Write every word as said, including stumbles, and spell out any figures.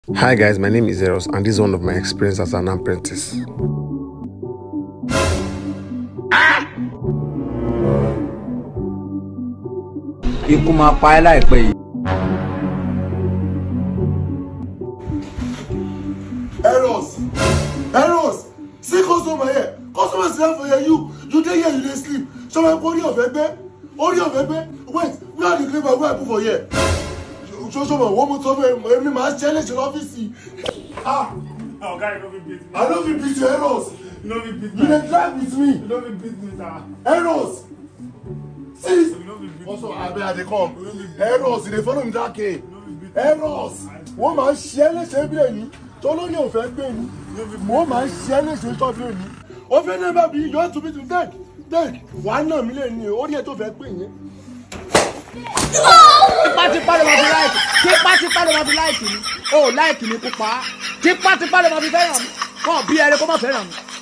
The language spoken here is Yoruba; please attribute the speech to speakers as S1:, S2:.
S1: Hi guys, my name is Eros and this is one of my experiences as an apprentice.
S2: Ikú máa pa ẹ́ láìpẹ́ yìí.
S3: Eros! Eros! See customer here! Customer is here for here. You, you dey here, you dey sleep. So my body of Egbe? Body of Egbe? Wait, where are the cleaner? Where I put for here? Show someone one more time. Every man challenge in office. Ah!
S4: Oh, guy, you don't be beat me.
S3: I don't be beat you, Eros.
S4: You don't be beat me.
S3: You dey drive with me.
S4: You don't be beat me, sir.
S3: Eros! See?
S4: You don't be beat me.
S3: Also, I bet they come. Eros, they follow me that way. Eros! One man challenge every day. Tolo ni o fẹ́ gbé ni. Mo máa ń ṣe ẹ́ léṣe tó fi ní. O fẹ́ náà bá bí you want to be to take take. Wà á nà mí lè ní o, orí ẹ̀ tó fẹ́ pè yẹn.
S2: Tipátipá ló máa fi láìkì. Tipátipá ló máa fi láìkì ni. O láìkì ni kó pa á. Tipátipá ló máa fi fẹ́ràn mi. Kọ́ bí ẹrẹ kó má fẹ́ràn mi.